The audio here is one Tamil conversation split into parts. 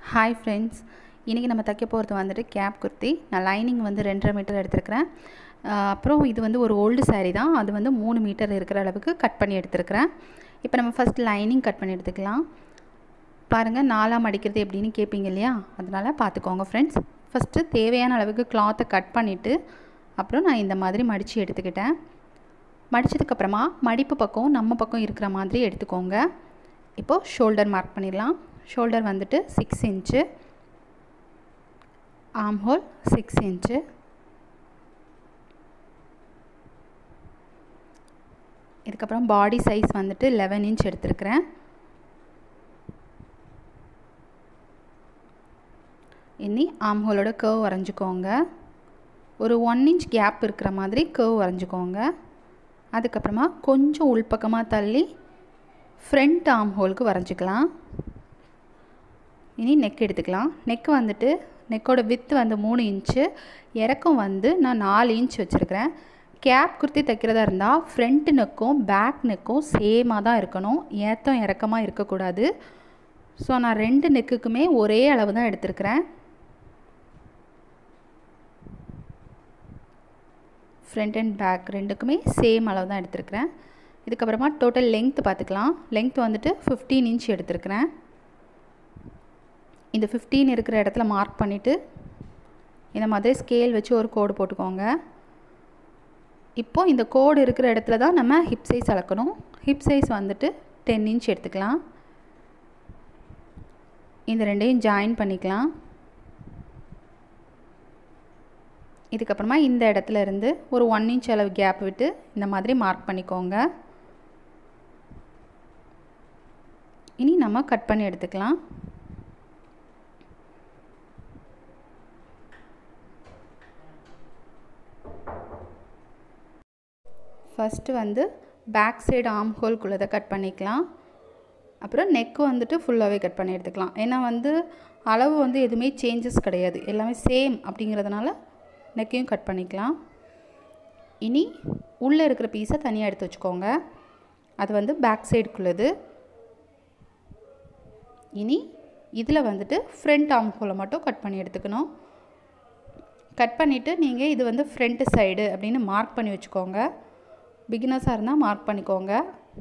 ஹாய் ஃப்ரெண்ட்ஸ், இன்றைக்கி நம்ம தைக்க போகிறது வந்துட்டு கேப் குர்த்தி. நான் லைனிங் வந்து 2.5 மீட்டர் எடுத்துருக்கிறேன். அப்புறம் இது வந்து ஒரு ஓல்டு சாரீ தான். அது வந்து 3 மீட்டர் இருக்கிற அளவுக்கு கட் பண்ணி எடுத்துருக்கிறேன். இப்போ நம்ம ஃபஸ்ட் லைனிங் கட் பண்ணி எடுத்துக்கலாம். பாருங்கள், 4ஆக மடிக்கிறது எப்படின்னு கேட்பீங்க இல்லையா? அதனால் பார்த்துக்கோங்க ஃப்ரெண்ட்ஸ். ஃபஸ்ட்டு தேவையான அளவுக்கு கிளாத்தை கட் பண்ணிவிட்டு அப்புறம் நான் இந்த மாதிரி மடித்து எடுத்துக்கிட்டேன். மடித்ததுக்கப்புறமா மடிப்பு பக்கம் நம்ம பக்கம் இருக்கிற மாதிரி எடுத்துக்கோங்க. இப்போது ஷோல்டர் மார்க் பண்ணிடலாம். ஷோல்டர் வந்துட்டு 6 இன்ச்சு, ஆர்ம் ஹோல் 6 இன்ச்சு, இதுக்கப்புறம் பாடி சைஸ் வந்துட்டு 11 இன்ச் எடுத்துருக்கிறேன். இனி ஆர்ம் ஹோலோட கர்வ் வரைஞ்சிக்கோங்க. ஒரு 1 இன்ச் கேப் இருக்கிற மாதிரி கர்வ் வரைஞ்சிக்கோங்க. அதுக்கப்புறமா கொஞ்சம் உள்பக்கமாக தள்ளி ஃப்ரண்ட் ஆர்ம் ஹோலுக்கு வரைஞ்சிக்கலாம். இனி நெக் எடுத்துக்கலாம். நெக் வந்துட்டு நெக்கோட வித்து வந்து 3 இன்ச்சு, இறக்கம் வந்து நான் 4 இன்ச் வச்சுருக்கிறேன். கேப் குர்த்தி தைக்கிறதா இருந்தால் ஃப்ரண்ட் நெக்கும் பேக் நெக்கும் சேமாக தான் இருக்கணும், ஏத்தம் இறக்கமாக இருக்கக்கூடாது. ஸோ நான் 2 நெக்குக்குமே ஒரே அளவு தான் எடுத்துருக்கிறேன். ஃப்ரண்ட் அண்ட் பேக் ரெண்டுக்குமே சேம் அளவு தான் எடுத்துருக்கிறேன். இதுக்கப்புறமா டோட்டல் லெங்த் பார்த்துக்கலாம். லெங்த் வந்துட்டு 15 இன்ச் எடுத்துருக்கிறேன். இந்த 15 இருக்கிற இடத்துல மார்க் பண்ணிவிட்டு இந்த மாதிரி ஸ்கேல் வச்சு ஒரு கோடு போட்டுக்கோங்க. இப்போது இந்த கோடு இருக்கிற இடத்துல தான் நம்ம ஹிப் சைஸ் அளக்கணும். ஹிப் சைஸ் வந்துட்டு 10 இன்ச் எடுத்துக்கலாம். இந்த ரெண்டையும் ஜாயின் பண்ணிக்கலாம். இதுக்கப்புறமா இந்த இடத்துல இருந்து ஒரு 1 இன்ச் அளவு கேப் விட்டு இந்த மாதிரி மார்க் பண்ணிக்கோங்க. இனி நம்ம கட் பண்ணி எடுத்துக்கலாம். ஃபஸ்ட்டு வந்து பேக் சைடு ஆர்ம் ஹோல்குள்ளதை கட் பண்ணிக்கலாம். அப்புறம் நெக்கு வந்துட்டு ஃபுல்லாகவே கட் பண்ணி எடுத்துக்கலாம். ஏன்னா வந்து அளவு வந்து எதுவுமே சேஞ்சஸ் கிடையாது, எல்லாமே சேம் அப்படிங்கிறதுனால நெக்கையும் கட் பண்ணிக்கலாம். இனி உள்ளே இருக்கிற பீஸை தனியாக எடுத்து வச்சுக்கோங்க. அது வந்து பேக் சைடுக்குள்ளது. இனி இதில் வந்துட்டு ஃப்ரண்ட் ஆர்ம் ஹோலை மட்டும் கட் பண்ணி எடுத்துக்கணும். கட் பண்ணிவிட்டு நீங்கள் இது வந்து ஃப்ரண்ட் சைடு அப்படின்னு மார்க் பண்ணி வச்சுக்கோங்க. பிகினர்ஸாக இருந்தால் மார்க் பண்ணிக்கோங்க.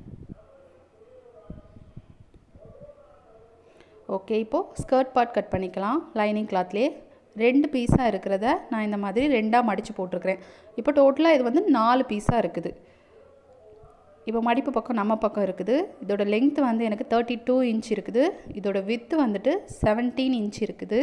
ஓகே, இப்போது ஸ்கர்ட் பார்ட் கட் பண்ணிக்கலாம். லைனிங் கிளாத்லேயே 2 பீஸாக இருக்கிறத நான் இந்த மாதிரி 2ஆக மடித்து போட்டிருக்கிறேன். இப்போ டோட்டலாக இது வந்து 4 பீஸாக இருக்குது. இப்போ மடிப்பு பக்கம் நம்ம பக்கம் இருக்குது. இதோட லெங்த் வந்து எனக்கு 32 இன்ச் இருக்குது. இதோட வித்து வந்துட்டு 17 இன்ச் இருக்குது.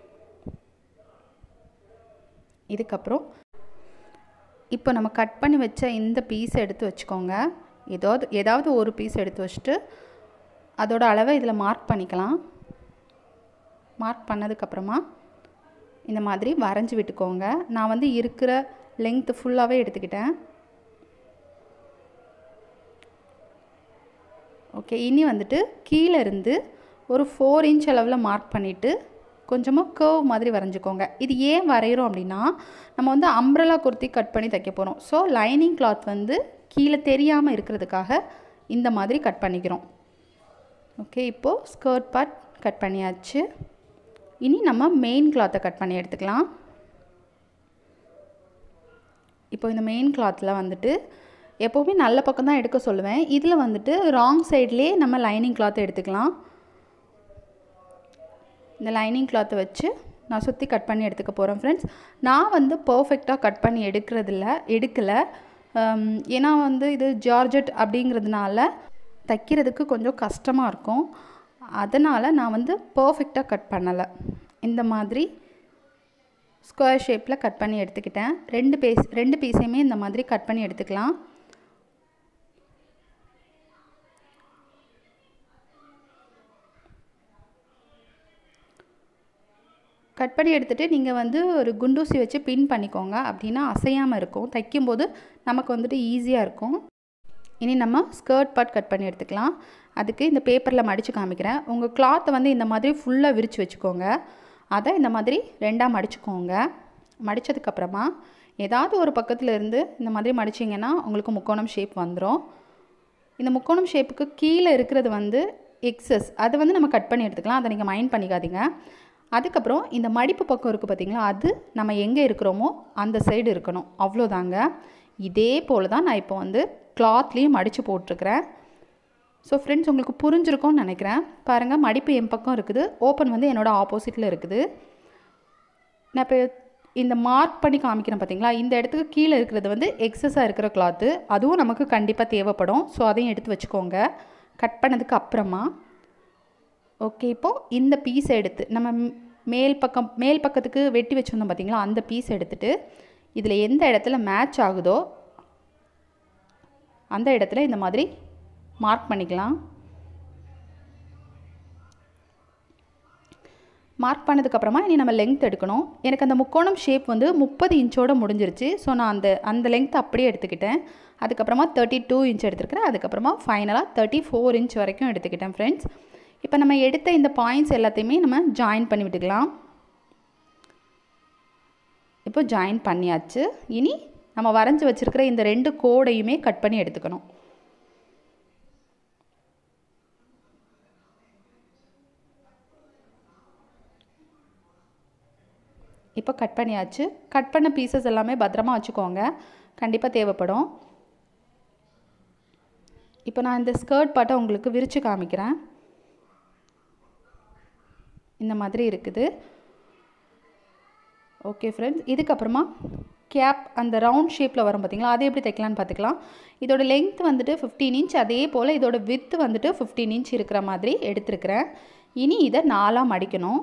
இதுக்கப்புறம் இப்போ நம்ம கட் பண்ணி வச்ச இந்த பீஸை எடுத்து வச்சுக்கோங்க. ஏதாவது ஒரு பீஸ் எடுத்து வச்சுட்டு அதோட அளவை இதில் மார்க் பண்ணிக்கலாம். மார்க் பண்ணதுக்கப்புறமா இந்த மாதிரி வரைஞ்சி விட்டுக்கோங்க. நான் வந்து இருக்கிற லெங்த் ஃபுல்லாகவே எடுத்துக்கிட்டேன். ஓகே, இனி வந்துட்டு கீழே இருந்து ஒரு 4 இன்ச் அளவில் மார்க் பண்ணிவிட்டு கொஞ்சமாக கர்வ் மாதிரி வரைஞ்சிக்கோங்க. இது ஏன் வரைகிறோம் அப்படின்னா, நம்ம வந்து அம்ப்ரெல்லா குர்த்தி கட் பண்ணி தைக்க போகிறோம். ஸோ லைனிங் கிளாத் வந்து கீழே தெரியாமல் இருக்கிறதுக்காக இந்த மாதிரி கட் பண்ணிக்கிறோம். ஓகே, இப்போது ஸ்கர்ட் பார்ட் கட் பண்ணியாச்சு. இனி நம்ம மெயின் கிளாத்தை கட் பண்ணி எடுத்துக்கலாம். இப்போ இந்த மெயின் கிளாத்தில் வந்துட்டு எப்போவுமே நல்ல பக்கம் தான் எடுக்க சொல்லுவேன். இதில் வந்துட்டு ராங் சைட்லேயே நம்ம லைனிங் கிளாத்தை எடுத்துக்கலாம். இந்த லைனிங் கிளாத்தை வச்சு நான் சுற்றி கட் பண்ணி எடுத்துக்க போகிறேன் ஃப்ரெண்ட்ஸ். நான் வந்து பர்ஃபெக்டாக கட் பண்ணி எடுக்கலை. ஏன்னா வந்து இது ஜார்ஜெட் அப்படிங்கிறதுனால தைக்கிறதுக்கு கொஞ்சம் கஷ்டமாக இருக்கும். அதனால் நான் வந்து பர்ஃபெக்டாக கட் பண்ணலை. இந்த மாதிரி ஸ்கொயர் ஷேப்பில் கட் பண்ணி எடுத்துக்கிட்டேன். 2 பீஸையுமே இந்த மாதிரி கட் பண்ணி எடுத்துக்கலாம். கட் பண்ணி எடுத்துகிட்டு நீங்கள் வந்து ஒரு குண்டூசி வச்சு பின் பண்ணிக்கோங்க. அப்படின்னா அசையாமல் இருக்கும். தைக்கும்போது நமக்கு வந்துட்டு ஈஸியாக இருக்கும். இனி நம்ம ஸ்கர்ட் பார்ட் கட் பண்ணி எடுத்துக்கலாம். அதுக்கு இந்த பேப்பரில் மடித்து காமிக்கிறேன். உங்கள் கிளாத்தை வந்து இந்த மாதிரி ஃபுல்லாக விரித்து வச்சுக்கோங்க. அதை இந்த மாதிரி 2ஆக மடிச்சுக்கோங்க. மடித்ததுக்கப்புறமா ஏதாவது ஒரு பக்கத்தில் இருந்து இந்த மாதிரி மடிச்சிங்கன்னா உங்களுக்கு முக்கோணம் ஷேப் வந்துடும். இந்த முக்கோணம் ஷேப்புக்கு கீழே இருக்கிறது வந்து எக்ஸஸ் அது வந்து நம்ம கட் பண்ணி எடுத்துக்கலாம், அதை நீங்கள் மைண்ட் பண்ணிக்காதீங்க. அதுக்கப்புறம் இந்த மடிப்பு பக்கம் இருக்குது பார்த்திங்களா, அது நம்ம எங்கே இருக்கிறோமோ அந்த சைடு இருக்கணும், அவ்வளோதாங்க. இதே போல் தான் நான் இப்போ வந்து கிளாத்லேயும் மடித்து போட்டிருக்கிறேன். ஸோ ஃப்ரெண்ட்ஸ் உங்களுக்கு புரிஞ்சிருக்கும்னு நினைக்கிறேன். பாருங்கள், மடிப்பு என் பக்கம் இருக்குது, ஓப்பன் வந்து என்னோடய ஆப்போசிட்டில் இருக்குது. நான் இப்போ இந்த மார்க் பண்ணி காமிக்கிறேன் பார்த்திங்களா, இந்த இடத்துக்கு கீழே இருக்கிறது வந்து எக்ஸஸாக இருக்கிற கிளாத்து, அதுவும் நமக்கு கண்டிப்பாக தேவைப்படும். ஸோ அதையும் எடுத்து வச்சுக்கோங்க கட் பண்ணதுக்கு அப்புறமா. ஓகே, இப்போது இந்த பீஸை எடுத்து நம்ம மேல் பக்கத்துக்கு வெட்டி வச்சுருந்தோம் பார்த்திங்களா, அந்த பீஸ் எடுத்துகிட்டு இதில் எந்த இடத்துல மேட்ச் ஆகுதோ அந்த இடத்துல இந்த மாதிரி மார்க் பண்ணிக்கலாம். மார்க் பண்ணதுக்கப்புறமா இனி நம்ம லென்த் எடுக்கணும். எனக்கு அந்த முக்கோணம் ஷேப் வந்து 30 இன்ச்சோடு முடிஞ்சிருச்சு. ஸோ நான் அந்த லென்த் அப்படியே எடுத்துக்கிட்டேன். அதுக்கப்புறமா 32 இன்ச் எடுத்துருக்கிறேன். அதுக்கப்புறமா ஃபைனலாக 34 இன்ச் வரைக்கும் எடுத்துக்கிட்டேன் ஃப்ரெண்ட்ஸ். இப்போ நம்ம எடுத்த இந்த பாயிண்ட்ஸ் எல்லாத்தையுமே நம்ம ஜாயின் பண்ணி விட்டுக்கலாம். இப்போ ஜாயின் பண்ணியாச்சு. இனி நம்ம வரைஞ்சி வச்சுருக்கிற இந்த 2 கோடையுமே கட் பண்ணி எடுத்துக்கணும். இப்போ கட் பண்ணியாச்சு. கட் பண்ண பீசஸ் எல்லாமே பத்திரமா வச்சுக்கோங்க, கண்டிப்பாக தேவைப்படும். இப்போ நான் இந்த ஸ்கர்ட் பாட்டை உங்களுக்கு விரித்து காமிக்கிறேன். இந்த மாதிரி இருக்குது. ஓகே ஃப்ரெண்ட்ஸ், இதுக்கப்புறமா கேப் அந்த ரவுண்ட் ஷேப்பில் வரும் பார்த்திங்களா, அதை எப்படி தைக்கலான்னு பார்த்துக்கலாம். இதோட லென்த் வந்துட்டு 15 இன்ச், அதே போல் இதோட வித்து வந்துட்டு 15 இன்ச் இருக்கிற மாதிரி எடுத்துருக்கிறேன். இனி இதை 4ஆக மடிக்கணும்.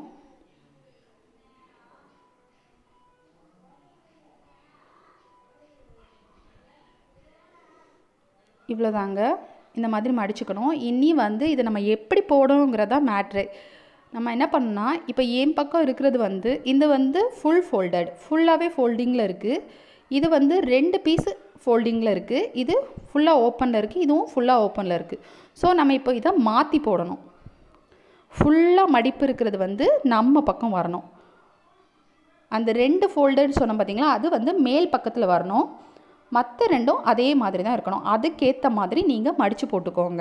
இவ்வளோதாங்க, இந்த மாதிரி மடிச்சுக்கணும். இனி வந்து இதை நம்ம எப்படி போடணுங்கிறதா மேட்ரு. நம்ம என்ன பண்ணோன்னா, இப்போ என் பக்கம் இருக்கிறது வந்து இது வந்து ஃபுல்லாகவே ஃபோல்டிங்கில் இருக்குது. இது வந்து 2 பீஸு ஃபோல்டிங்கில் இருக்குது. இது ஃபுல்லாக ஓப்பனில் இருக்குது, இதுவும் ஃபுல்லாக ஓப்பனில் இருக்குது. ஸோ நம்ம இப்போ இதை மாற்றி போடணும். ஃபுல்லாக மடிப்பு இருக்கிறது வந்து நம்ம பக்கம் வரணும். அந்த 2 ஃபோல்டர்னு சொன்னோம் பார்த்திங்களா, அது வந்து மேல் பக்கத்தில் வரணும். மற்ற 2ம் அதே மாதிரி தான் இருக்கணும். அதுக்கேற்ற மாதிரி நீங்கள் மடித்து போட்டுக்கோங்க.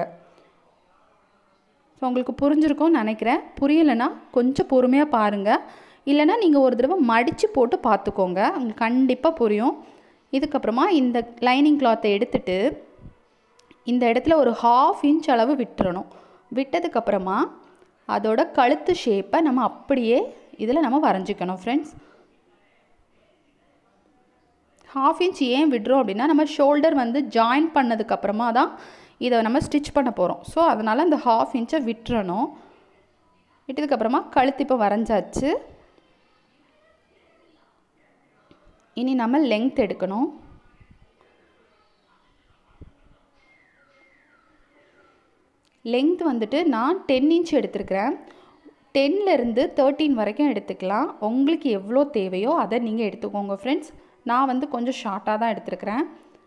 ஸோ உங்களுக்கு புரிஞ்சிருக்கும்னு நினைக்கிறேன். புரியலைன்னா கொஞ்சம் பொறுமையாக பாருங்கள், இல்லைனா நீங்கள் ஒரு தடவை மடித்து போட்டு பார்த்துக்கோங்க, உங்களுக்கு கண்டிப்பாக புரியும். இதுக்கப்புறமா இந்த லைனிங் கிளாத்தை எடுத்துகிட்டு இந்த இடத்துல ஒரு 1/2 இன்ச் அளவு விட்டுறணும். விட்டதுக்கப்புறமா அதோட கழுத்து ஷேப்பை நம்ம அப்படியே இதில் நம்ம வரைஞ்சிக்கணும் ஃப்ரெண்ட்ஸ். 1/2 இன்ச் ஏன் விடுறோம் அப்படின்னா, நம்ம ஷோல்டர் வந்து ஜாயின் பண்ணதுக்கப்புறமா தான் இதை நம்ம ஸ்டிச் பண்ண போகிறோம். ஸோ அதனால் அந்த 1/2 இன்ச்சை விட்டுறணும். விட்டதுக்கப்புறமா கழுத்து இப்போ வரைஞ்சாச்சு. இனி நம்ம லென்த் எடுக்கணும். லென்த் வந்துட்டு நான் 10 இன்ச் எடுத்துருக்கிறேன். 10லேருந்து 13 வரைக்கும் எடுத்துக்கலாம். உங்களுக்கு எவ்வளோ தேவையோ அதை நீங்கள் எடுத்துக்கோங்க ஃப்ரெண்ட்ஸ். நான் வந்து கொஞ்சம் ஷார்ட்டாக தான் எடுத்துருக்கிறேன்.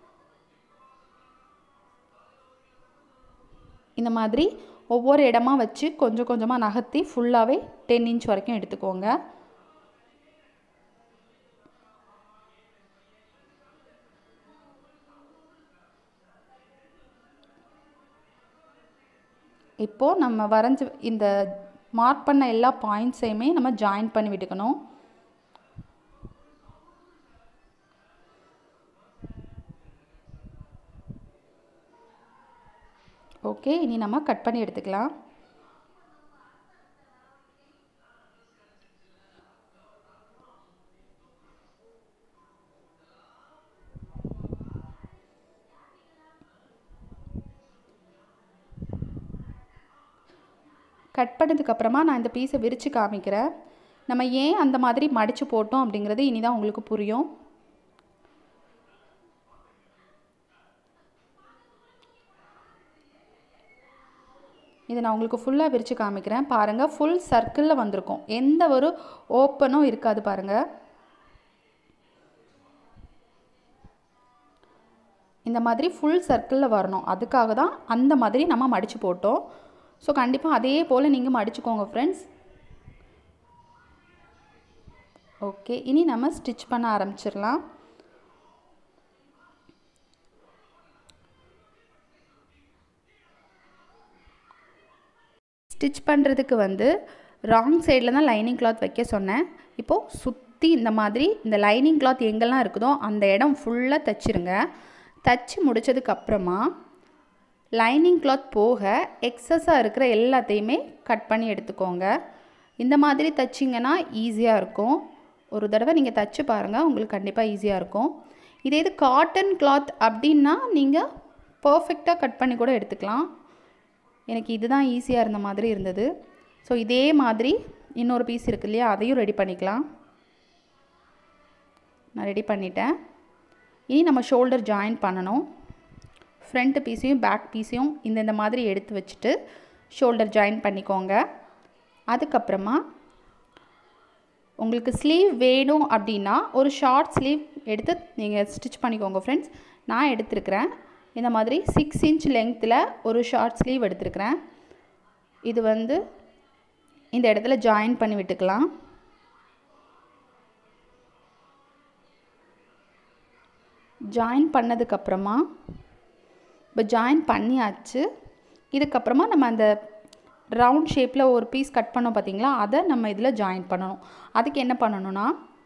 இந்த மாதிரி ஒவ்வொரு இடமா வச்சு கொஞ்சம் கொஞ்சமாக நகர்த்தி ஃபுல்லாகவே 10 இன்ச் வரைக்கும் எடுத்துக்கோங்க. இப்போது நம்ம வரைஞ்சி இந்த மார்க் பண்ண எல்லா பாயிண்ட்ஸையுமே நம்ம ஜாயின் பண்ணி விட்டுக்கணும். ஓகே, இனி நம்ம கட் பண்ணி எடுத்துக்கலாம். கட் பண்ணதுக்கப்புறமா நான் இந்த பீஸை விரித்து காமிக்கிறேன். நம்ம ஏன் அந்த மாதிரி மடித்து போட்டோம் அப்படிங்கிறது இனி தான் உங்களுக்கு புரியும். இதை நான் உங்களுக்கு ஃபுல்லாக விரித்து காமிக்கிறேன். பாருங்கள், ஃபுல் சர்க்கிளில் வந்திருக்கும், எந்த ஒரு ஓப்பனும் இருக்காது பாருங்கள். இந்த மாதிரி ஃபுல் சர்க்கிளில் வரணும், அதுக்காக தான் அந்த மாதிரி நம்ம மடித்து போட்டோம். ஸோ கண்டிப்பாக அதே போல் நீங்கள் மடிச்சுக்கோங்க ஃப்ரெண்ட்ஸ். ஓகே, இனி நம்ம ஸ்டிச் பண்ண ஆரம்பிச்சிடலாம். ஸ்டிச் பண்ணுறதுக்கு வந்து ராங் சைடில் தான் லைனிங் கிளாத் வைக்க சொன்னேன். இப்போது சுற்றி இந்த மாதிரி இந்த லைனிங் கிளாத் எங்கெல்லாம் இருக்குதோ அந்த இடம் ஃபுல்லாக தைச்சிருங்க. தைச்சி முடித்ததுக்கப்புறமா லைனிங் கிளாத் போக எக்ஸஸாக இருக்கிற எல்லாத்தையுமே கட் பண்ணி எடுத்துக்கோங்க. இந்த மாதிரி தைச்சிங்கன்னா ஈஸியாக இருக்கும். ஒரு தடவை நீங்கள் தைச்சி பாருங்கள், உங்களுக்கு கண்டிப்பாக ஈஸியாக இருக்கும். இதே இது காட்டன் கிளாத் அப்படின்னா நீங்கள் பர்ஃபெக்டாக கட் பண்ணி கூட எடுத்துக்கலாம். எனக்கு இதுதான் ஈஸியாக இருந்த மாதிரி இருந்தது. ஸோ இதே மாதிரி இன்னொரு பீஸ் இருக்கு இல்லையா, அதையும் ரெடி பண்ணிக்கலாம். நான் ரெடி பண்ணிட்டேன். இனி நம்ம ஷோல்டர் ஜாயின் பண்ணணும். ஃப்ரண்ட் பீஸையும் பேக் பீஸையும் இந்த மாதிரி எடுத்து வச்சுட்டு ஷோல்டர் ஜாயின் பண்ணிக்கோங்க. அதுக்கப்புறமா உங்களுக்கு ஸ்லீவ் வேணும் அப்படின்னா ஒரு ஷார்ட் ஸ்லீவ் எடுத்து நீங்கள் ஸ்டிச் பண்ணிக்கோங்க ஃப்ரெண்ட்ஸ். நான் எடுத்துருக்கிறேன் இந்த மாதிரி 6 இன்ச் லெங்த்தில் ஒரு ஷார்ட் ஸ்லீவ் எடுத்துருக்கிறேன். இது வந்து இந்த இடத்துல ஜாயின் பண்ணி விட்டுக்கலாம். ஜாயின் பண்ணதுக்கப்புறமா இப்போ ஜாயின் பண்ணியாச்சு. இதுக்கப்புறமா நம்ம அந்த ரவுண்ட் ஷேப்பில் ஒரு பீஸ் கட் பண்ணோம் பார்த்தீங்களா, அதை நம்ம இதில் ஜாயின் பண்ணணும். அதுக்கு என்ன பண்ணணும்னா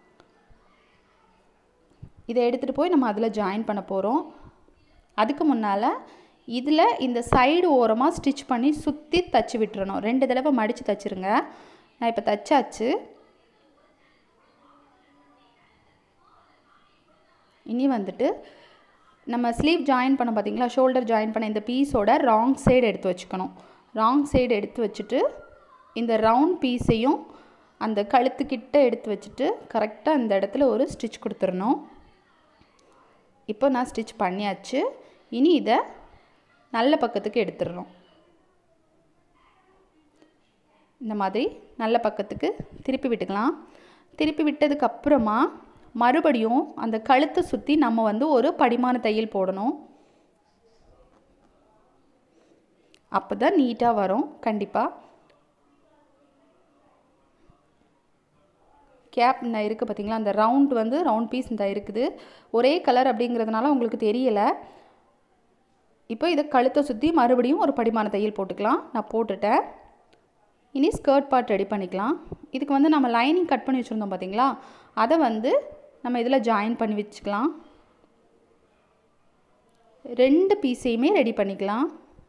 இதை எடுத்துகிட்டு போய் நம்ம அதில் ஜாயின் பண்ண போகிறோம். அதுக்கு முன்னால் இதில் இந்த சைடு ஓரமாக ஸ்டிச் பண்ணி சுற்றி தச்சு விட்டுறணும். 2 தடவை மடித்து தச்சுருங்க. நான் இப்போ தச்சாச்சு. இனி வந்துட்டு நம்ம ஸ்லீவ் ஜாயின் பண்ண பார்த்தீங்களா, ஷோல்டர் ஜாயின் பண்ண இந்த பீஸோட ராங் சைடு எடுத்து வச்சுக்கணும். ராங் சைடு எடுத்து வச்சுட்டு இந்த ரவுண்ட் பீஸையும் அந்த கழுத்துக்கிட்ட எடுத்து வச்சுட்டு கரெக்டாக இந்த இடத்துல ஒரு ஸ்டிச் கொடுத்துடணும். இப்போ நான் ஸ்டிச் பண்ணியாச்சு. இனி இதை நல்ல பக்கத்துக்கு எடுத்துடணும். இந்த மாதிரி நல்ல பக்கத்துக்கு திருப்பி விட்டுக்கலாம். திருப்பி விட்டதுக்கப்புறமா மறுபடியும் அந்த கழுத்தை சுற்றி நம்ம வந்து ஒரு படிமான தையல் போடணும். அப்போ தான் நீட்டாக வரும். கண்டிப்பாக கேப் இந்த இருக்குது பார்த்தீங்களா, அந்த ரவுண்ட் பீஸ் இந்த இருக்குது. ஒரே கலர் அப்படிங்கிறதுனால உங்களுக்கு தெரியலை. இப்போ இதை கழுத்தை சுற்றி மறுபடியும் ஒரு படிமான தையல் போட்டுக்கலாம். நான் போட்டுட்டேன். இனி ஸ்கர்ட் பார்ட் ரெடி பண்ணிக்கலாம். இதுக்கு வந்து நம்ம லைனிங் கட் பண்ணி வச்சுருந்தோம் பார்த்தீங்களா, அதை வந்து நம்ம இதில் ஜாயின் பண்ணி வச்சுக்கலாம். 2 பீஸையுமே ரெடி பண்ணிக்கலாம்.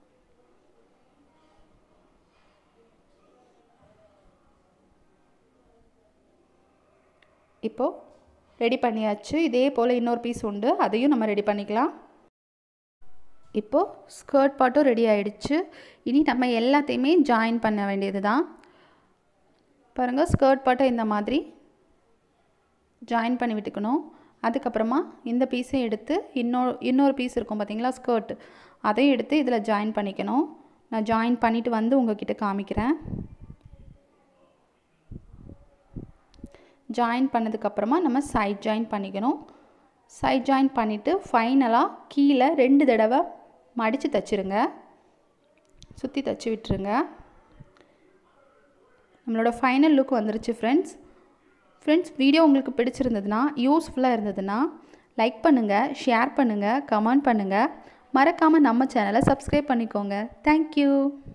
இப்போது ரெடி பண்ணியாச்சு. இதே போல் இன்னொரு பீஸ் உண்டு, அதையும் நம்ம ரெடி பண்ணிக்கலாம். இப்போது ஸ்கர்ட் பார்ட்டும் ரெடி ஆகிடுச்சு. இனி நம்ம எல்லாத்தையுமே ஜாயின் பண்ண வேண்டியது தான். பாருங்கள், ஸ்கர்ட் பார்ட்டை இந்த மாதிரி ஜாயின் பண்ணி விட்டுக்கணும். அதுக்கப்புறமா இந்த பீஸையும் எடுத்து இன்னொரு பீஸ் இருக்கும் பார்த்தீங்களா ஸ்கர்ட், அதையும் எடுத்து இதில் ஜாயின் பண்ணிக்கணும். நான் ஜாயின் பண்ணிவிட்டு வந்து உங்ககிட்ட காமிக்கிறேன். ஜாயின் பண்ணதுக்கப்புறமா நம்ம சைட் ஜாயின் பண்ணிக்கணும். சைட் ஜாயின் பண்ணிவிட்டு ஃபைனலாக கீழே 2 தடவை மடித்து தைச்சிருங்க. சுற்றி தைச்சி விட்டுருங்க. நம்மளோட ஃபைனல் லுக் வந்துருச்சு ஃப்ரெண்ட்ஸ். வீடியோ உங்களுக்கு பிடிச்சிருந்ததுன்னா, யூஸ்ஃபுல்லாக இருந்ததுன்னா லைக் பண்ணுங்கள், ஷேர் பண்ணுங்கள், கமெண்ட் பண்ணுங்கள். மறக்காமல் நம்ம சேனலை சப்ஸ்கிரைப் பண்ணிக்கோங்க. தேங்க்யூ.